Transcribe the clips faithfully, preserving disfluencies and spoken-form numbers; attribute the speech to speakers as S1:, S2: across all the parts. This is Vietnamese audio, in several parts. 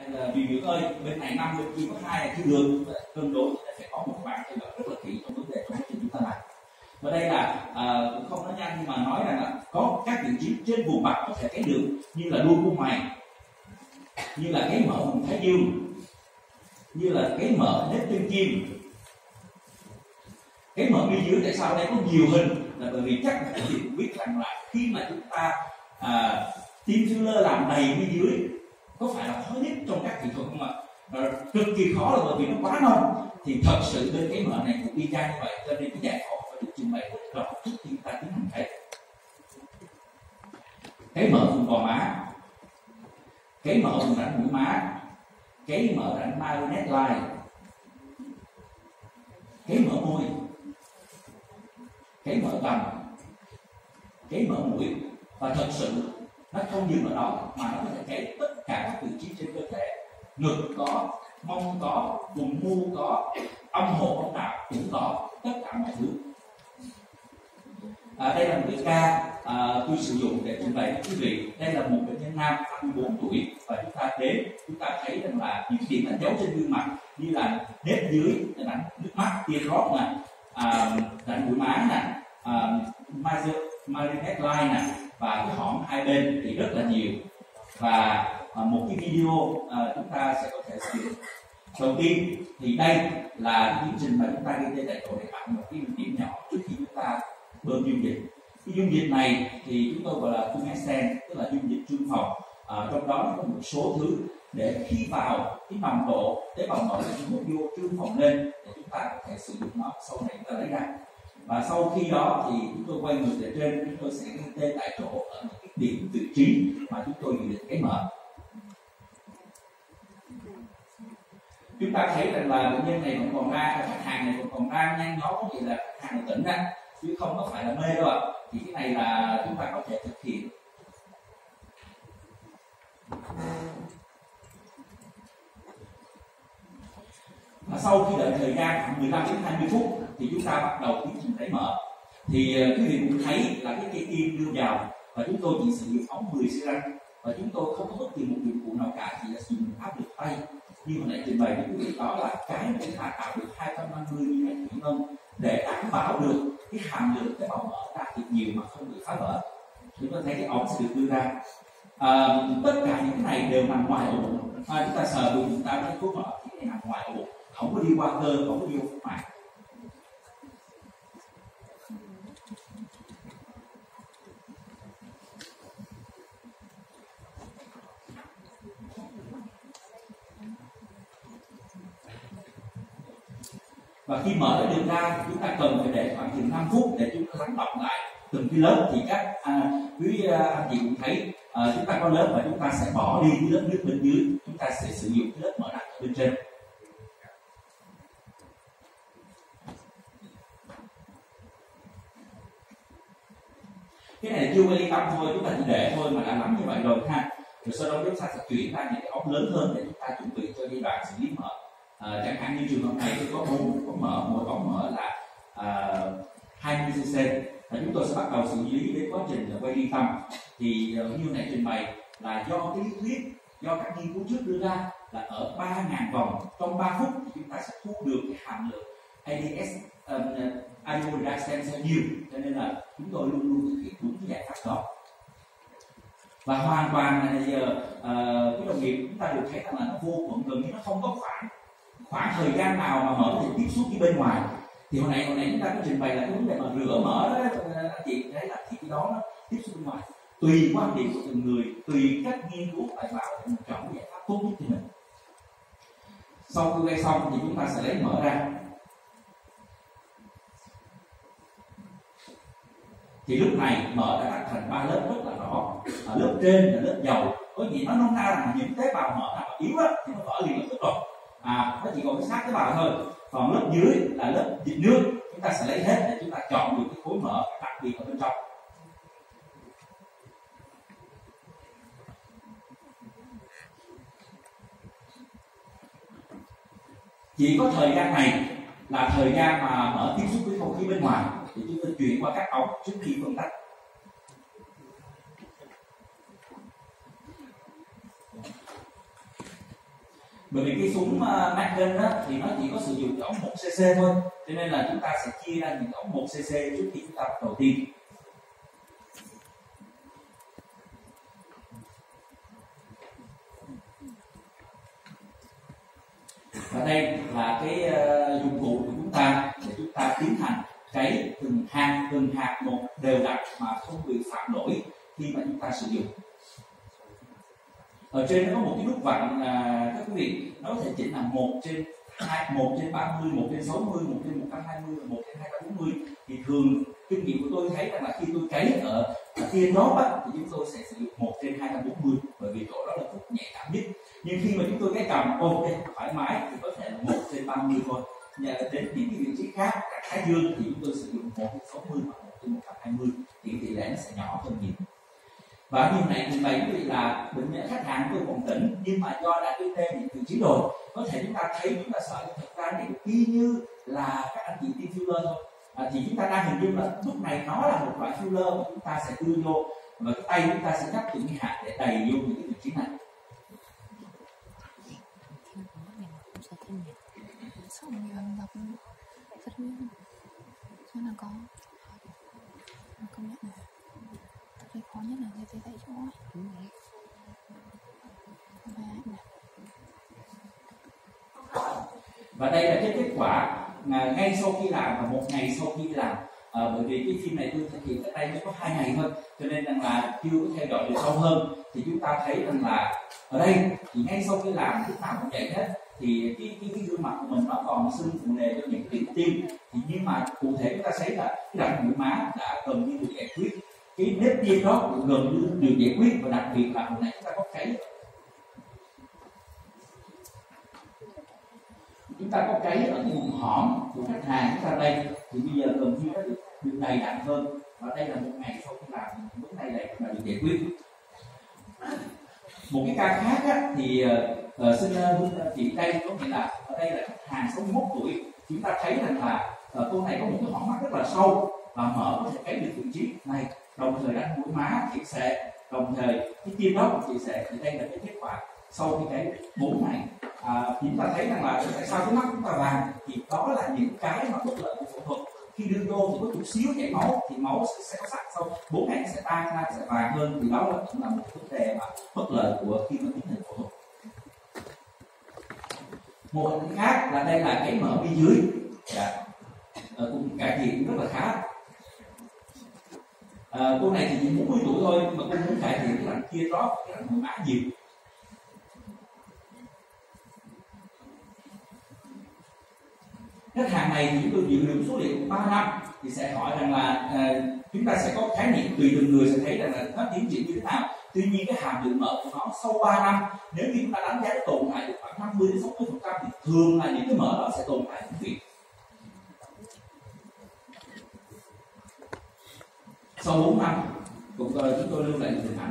S1: điều dưỡng ơi, bên này năm bên kia có hai là chưa được, cân đối sẽ có một bạn theo dõi rất là kỹ trong vấn đề trong quá trình chúng ta làm. Và đây là à, cũng không nói nhanh nhưng mà nói rằng là có các vị trí trên vùng mặt có thể thấy được, như là đuôi của mày, như là cái mở vùng thái dương, như là cái mở nếp chân chim, cái mở bên dưới. Tại sao đây có nhiều hình là bởi vì chắc là các vị cũng biết rằng là khi mà chúng ta à, tiêm filler làm đầy bên dưới có phải là khó nhất trong các kỹ thuật không ạ? Và cực kỳ khó là bởi vì nó quá nông. Thì thật sự bên cái mở này cũng y chang như vậy, cho nên cái giải phẫu phải được trình bày rất rõ trước khi chúng ta tiến hành thấy. Cái mở vùng gò má, cái mở vùng rãnh mũi má, cái mở rãnh marionette line, cái mở môi, cái mở cằm, cái mở mũi. Và thật sự nó không dừng ở đó mà nó có thể cháy tất cả các vị trí trên cơ thể. Ngực có, mông có, vùng mu có, âm hộ âm đạo cũng có, tất cả mọi thứ. À, đây là một cái ca à, tôi sử dụng để trình bày với quý vị. Đây là một bệnh nhân nam hai mươi bốn tuổi và chúng ta đến chúng ta thấy rằng là những điểm đánh dấu trên gương mặt như là nếp dưới, đánh nước mắt, teardrop nè, à, rãnh mũi má nè, à, marionette line nè, và cái hõm hai bên thì rất là nhiều. Và à, một cái video à, chúng ta sẽ có thể sử dụng. Đầu tiên thì đây là chương trình mà chúng ta ghi tên tại chỗ để bạn một cái điểm nhỏ trước khi chúng ta bơm dung dịch. Cái dung dịch này thì chúng tôi gọi là Tumescent, tức là dung dịch trương phòng. À, trong đó có một số thứ để khi vào cái nồng độ tế bào mỡ chúng ta vô trương phòng lên để chúng ta có thể sử dụng nó sau này chúng ta lấy ra. Và sau khi đó thì chúng tôi quay ngược về trên, chúng tôi sẽ ghi tên tại chỗ ở những cái điểm vị trí mà chúng tôi dự định cái mở. Chúng ta thấy rằng là bệnh nhân này vẫn còn ra, khách hàng này vẫn còn ra nhanh nó có nghĩa là khách hàng tỉnh ra chứ không có phải là mê đâu ạ. Thì cái này là chúng ta có thể thực hiện. Và sau khi đợi thời gian khoảng mười lăm đến hai mươi phút thì chúng ta bắt đầu tiến trình lấy mở. Thì quý vị cũng thấy là cái cây kim đưa vào và chúng tôi chỉ sử dụng ống mười xi lanh và chúng tôi không có bất kỳ một dụng cụ nào cả, chỉ là dùng áp lực tay. Như hồi nãy trình bày với quý vị đó là cái mà chúng ta tạo được hai trăm năm mươi mi-li-mét thủy ngân để đảm bảo được cái hàm lượng tế bào mỡ ra thịt nhiều mà không bị phá vỡ. Chúng ta thấy cái ống sẽ được đưa ra. À, tất cả những cái này đều nằm ngoài ổ bụng. À, chúng ta sờ bụng chúng ta thấy khối mỡ thì cái này nằm ngoài ổ bụng, không có đi qua cơ, không có đi vô phúc mạc. Và khi mở đã được ra, chúng ta cần phải để khoảng chừng năm phút để chúng ta lắng đọng lại từng cái lớp. Thì các à, quý à, anh chị cũng thấy à, chúng ta có lớp và chúng ta sẽ bỏ đi cái lớp nước bên dưới, chúng ta sẽ sử dụng cái lớp mở đặc bên trên. Cái này là chưa quay ly tâm thôi, chúng ta chỉ để thôi mà đã lắm như vậy rồi ha. Rồi sau đó chúng ta sẽ chuyển ra những cái ống lớn hơn để chúng ta chuẩn bị cho giai đoạn xử lý mở. À, chẳng hạn như trường hợp này có bốn ống mở, mỗi ống mở là à, hai mươi xê-xê và chúng tôi sẽ bắt đầu xử lý đến quá trình quay ly tâm. Thì uh, như này trình bày là do cái lý thuyết, do các nghiên cứu trước đưa ra là ở ba nghìn vòng trong ba phút thì chúng ta sẽ thu được cái hàm lượng a đê ét um, adipolysis nhiều, cho nên là chúng tôi luôn luôn thực hiện đúng cái giải pháp đó. Và hoàn toàn là giờ uh, cái đồng nghiệp chúng ta được thấy rằng là nó vô cùng gần như nó không có khoảng khoảng thời gian nào mà mở có thể tiếp xúc với bên ngoài. Thì hồi nãy hồi nãy chúng ta có trình bày là cái vấn đề mà rửa mở đó, anh chị thấy là thì cái đó nó tiếp xúc bên ngoài. Tùy quan điểm của từng người, tùy cách nghiên cứu phải vào để mình chọn cái giải pháp tốt nhất cho mình. Sau khi quay xong thì chúng ta sẽ lấy mở ra. Thì lúc này mở đã đặt thành ba lớp rất là rõ. Ở lớp trên là lớp dầu, có gì nó nôm na là những tế bào mở nào yếu á thì nó vỡ liền lập tức rồi. À, nó chỉ còn cái xác tế bào thôi. Còn lớp dưới là lớp dịch nước, chúng ta sẽ lấy hết để chúng ta chọn được cái khối mỡ đặc biệt ở bên trong. Chỉ có thời gian này là thời gian mà mỡ tiếp xúc với không khí bên ngoài thì chúng ta chuyển qua các ống trước khi phân tách. Bởi vì cái súng uh, Magnum đó thì nó chỉ có sử dụng cái ống một xê xê thôi, cho nên là chúng ta sẽ chia ra những ống một xê xê trước khi chúng ta bắt đầu tiêm. Và đây là cái uh, dụng cụ của chúng ta để chúng ta tiến hành cấy từng hạt từng hạt một đều đặn mà không bị phạm lỗi khi mà chúng ta sử dụng. Ở trên nó có một cái nút vặn à, các quý vị, nó có thể chỉnh là một trên hai, một trên ba mươi, một trên sáu mươi, một trên một trăm hai mươi và một trên hai trăm bốn mươi. Thì thường kinh nghiệm của tôi thấy rằng là khi tôi cấy ở, ở tia drop á, thì chúng tôi sẽ sử dụng một trên hai trăm bốn mươi, bởi vì chỗ đó là khúc nhạy cảm nhất. Nhưng khi mà chúng tôi cấy cầm ok thoải mái thì có thể là một trên ba mươi thôi. Và đến những cái vị trí khác, cả thái dương thì chúng tôi sử dụng một trên sáu mươi hoặc một trên một trăm hai mươi, thì tỷ lệ nó sẽ nhỏ hơn nhiều. Và như này thì vậy quý vị là bệnh nhân khách hàng tôi còn tỉnh, nhưng mà do đã gây tê những vị trí rồi, có thể chúng ta thấy chúng ta sợ thật ra này y như là các anh chị tiêm filler thôi. À, thì chúng ta đang hình dung là lúc này nó là một loại filler mà chúng ta sẽ đưa vô, và cái tay chúng ta sẽ nhấp những cái hạt để đầy vô những cái vị trí này.
S2: Khó nhất là như thế vậy chỗ
S1: và đây là cái kết quả à, ngay sau khi làm và một ngày sau khi làm. À, bởi vì cái phim này tôi thực hiện ở đây mới có hai ngày thôi, cho nên rằng là chưa có theo dõi được sâu hơn. Thì chúng ta thấy rằng là ở đây thì ngay sau khi làm lúc nào cũng vậy hết, thì cái cái cái gương mặt của mình nó còn sưng phù nề cho những cái điểm tiêm. Thì nhưng mà cụ thể chúng ta thấy là cái đoạn mũi má đã gần như được giải quyết, cái nếp tiêm đó cũng gần như được giải quyết, và đặc biệt là hồi nãy chúng ta có cấy, chúng ta có cấy ở cái vùng hõm của khách hàng chúng ta đây, thì bây giờ gần như nó được, được đầy đặn hơn. Và đây là một ngày sau khi làm vấn đề này là được giải quyết. Một cái ca khác á, thì uh, xin uh, chị đây có nghĩa là ở đây là khách hàng sáu mươi mốt tuổi, chúng ta thấy rằng là uh, cô này có một cái hõm mắt rất là sâu và mở có thể cấy được vị trí này, đồng thời đánh mũi má chị sẽ, đồng thời cái tiêm đó của chị sẽ. Thì đây là cái kết quả sau khi cấy bốn ngày. À, chúng ta thấy rằng là tại sao cái mắt chúng ta vàng, thì đó là những cái mà bất lợi của phẫu thuật. Khi đưa vô thì có chút xíu chảy máu thì máu sẽ, sẽ có sắc, sau bốn ngày sẽ tan ra, sẽ vàng hơn, thì đó là cũng là một vấn đề mà bất lợi của khi mà tiến hành phẫu thuật. Một hình khác là đây là cái mở bên dưới, dạ. À, cũng cải thiện rất là khá. À, cô này thì chỉ bốn mươi tuổi thôi, nhưng mà cô muốn cải thiện cái đoạn kia đó, cái đoạn mũi má nhiều. Khách hàng này thì chúng tôi dự được số liệu ba năm, thì sẽ hỏi rằng là uh, chúng ta sẽ có khái niệm tùy từng người sẽ thấy rằng là nó tiến triển như thế nào. Tuy nhiên cái hàm lượng mỡ của nó sau ba năm, nếu như chúng ta đánh giá tồn tại được khoảng năm mươi đến sáu mươi phần trăm, thì thường là những cái mỡ đó sẽ tồn tại vĩnh viễn. Sau bốn năm, chúng tôi, chúng tôi lưu lại những hình ảnh.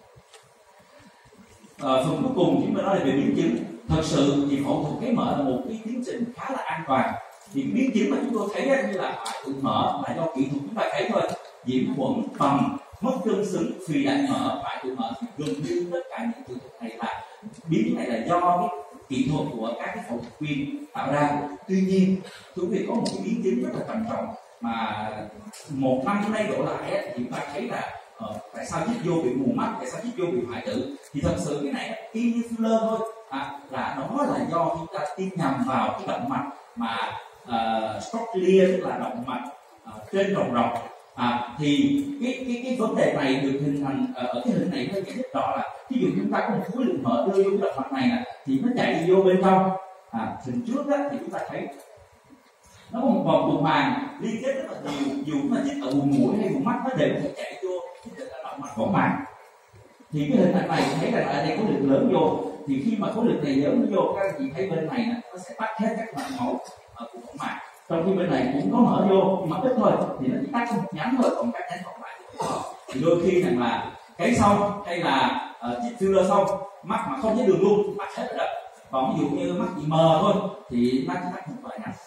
S1: Uh, phần cuối cùng chúng tôi nói là về biến chứng. Thật sự thì phẫu thuật cấy mỡ là một cái tiến trình khá là an toàn. Thì cái biến chứng mà chúng tôi thấy đó, như là hoại tử mỡ là do kỹ thuật chúng ta thấy thôi, nhiễm khuẩn, bầm, mất cân xứng, phì đại mỡ, hoại tử mỡ, thì gần như tất cả những trường hợp này là biến chứng này là do cái kỹ thuật của các cái phẫu thuật viên tạo ra. Tuy nhiên, thưa quý vị, có một cái biến chứng rất là trầm trọng mà một năm hôm nay đổ lại ấy, thì chúng ta thấy là uh, tại sao chích vô bị mù mắt, tại sao chích vô bị hoại tử. Thì thật sự cái này y như filler thôi, à, là nó là do chúng ta tiêm nhầm vào cái động mạch mà uh, scrotalia, tức là động mạch uh, trên rồng rồng. À, thì cái cái cái vấn đề này được hình thành uh, ở cái hình này nó giải thích rõ là ví dụ chúng ta có một khối lượng mỡ đưa vô cái động mạch này nè, thì nó chạy vô bên trong. À, hình trước đó thì chúng ta thấy nó có một vòng tuần hoàn liên kết rất là nhiều, dù mà chích ở vùng mũi hay vùng mắt nó đều có thể chạy vô cái động mạch võng mạc. Thì cái hình ảnh này thấy là ở đây có lượng lớn vô, thì khi mà khối lượng này lớn nó vô, các anh chị thấy bên này nè, nó sẽ tắt hết các mạch máu ở của võng mạc, trong khi bên này cũng có mở vô nhưng mà ít thôi, thì nó chỉ tắt có một nhánh thôi, còn các nhánh còn lại thì đôi khi rằng là cái xong hay là uh, chích filler xong mắt mà không thấy đường luôn, mắt hết rồi. Còn ví dụ như mắt bị mờ thôi thì mắt chỉ tắt một vài nhánh.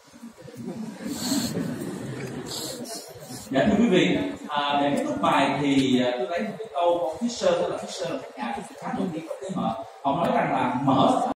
S1: Dạ thưa quý vị, à, để kết thúc bài thì uh, tôi lấy một cái câu của Fisher, tức là Fisher là một nhà khá nổi tiếng có cái mở. Họ nói rằng là mở